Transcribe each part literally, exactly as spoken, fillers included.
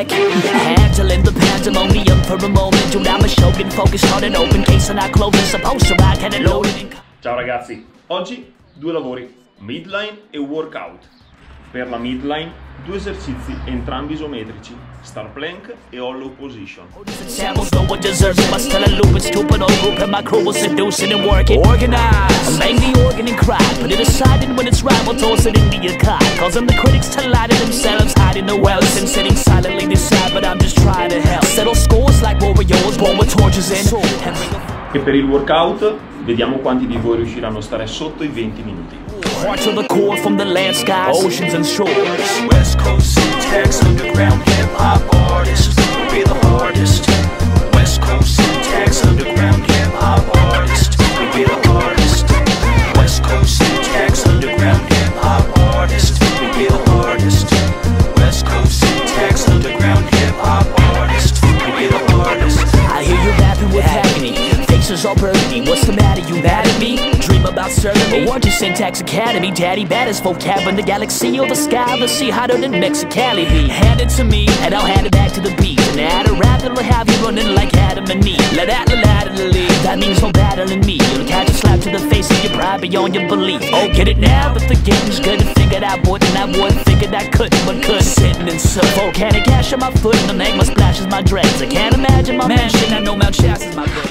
quick. Handling the pandemonium for a moment. Dude, I'm a shogun, focused on an open case and I close it. Supposed to ride, had it loaded. Ciao ragazzi, oggi due lavori, midline e workout. Per la midline, due esercizi entrambi isometrici, star plank e hollow position. Samples, no one deserves it, but still a loop, it's stupid old group and my crew will seduce it and work it. Organize, bang the organ and cry, put it aside and when it's right, we'll toss it into your car. Causing the critics to lie to themselves, hiding the wells and sitting silently decide, but I'm just trying to help. Settle scores like warriors, born with torches in. E per il workout, vediamo quanti di voi riusciranno a stare sotto i venti minuti. Heart to the core from the land, skies, oceans and shores. West Coast syntax, underground hip-hop artist. Will be the hardest. West Coast syntax, underground hip-hop artist. Will be the hardest. West Coast syntax, underground hip-hop artist. Will be the hardest. West Coast syntax, underground hip-hop artist. Will be the hardest. I hear you rapping with agony. Faces all burgundy. What's the matter? You mad at me? Dream about serving me? Or just Syntax Academy? Daddy, baddest vocab in the galaxy or the sky. The sea hotter than Mexicali be. Hand it to me, and I'll hand it back to the beat. And add a rap that'll have you running like Adam and Eve. Let that laterally. That means no battling me. You'll catch a slap to the face of your pride beyond your belief. Oh, get it now? But the game's good. Figured I wouldn't, I would. Figured I couldn't, but could. Sitting in surf. Volcanic cash on my foot, and the magma splashes my dreads. I can't imagine my mansion. I know Mount Shasta is my book.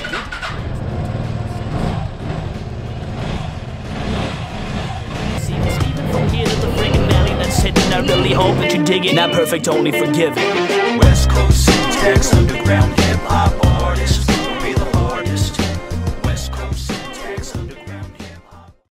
I really hope that you dig it. Not perfect, only forgiven. West Coast syntax, underground